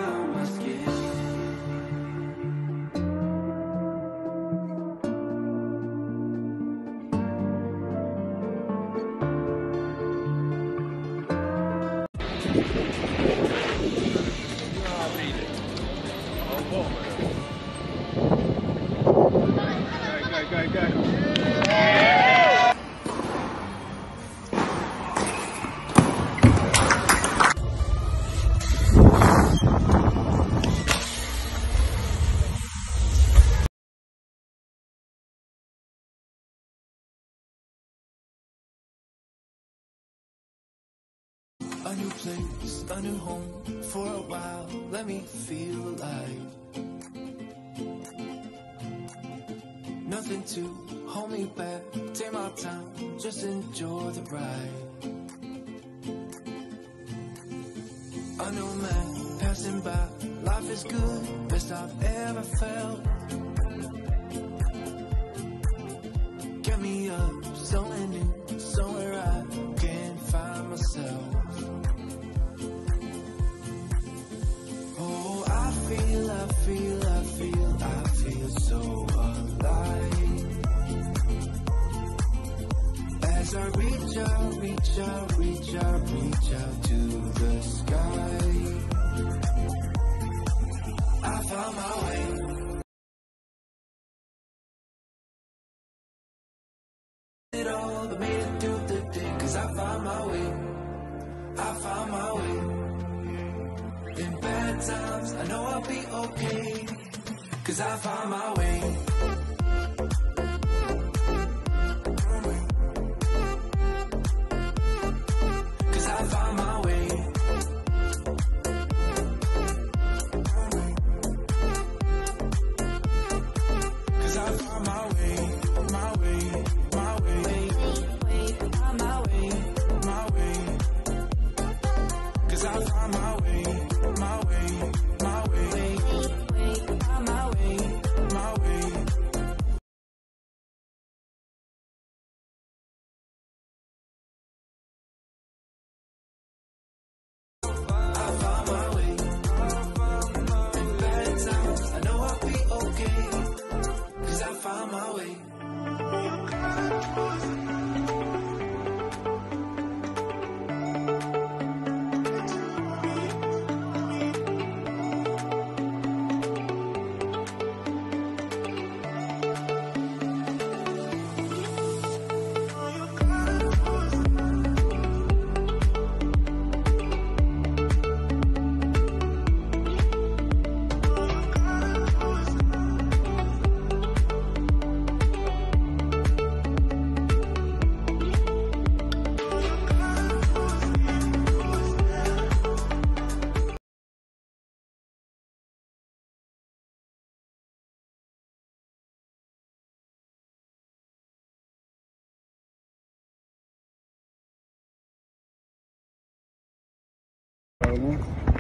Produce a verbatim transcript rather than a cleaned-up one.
around my skin. Go, go, go. A new place, a new home, for a while, let me feel alive. Nothing to hold me back, take my time, just enjoy the ride. A new man passing by, life is good, best I've ever felt. Get me up, somewhere new, somewhere I can find myself. Oh, I feel, I feel, I feel, I feel so alive. As I reach out, reach out, reach out, reach out to the sky, I found my way. It all that made it through the day, cause I found my way, I found my way. In bad times, I know I'll be okay, cause I found my way. Cause I found my way. Cause I found my way, my way, my way, my way, my way. Cause I found my way. My way, my way, my way, my way. I found my way. In bad times, I know I'll be okay, cause I found my way. Algo.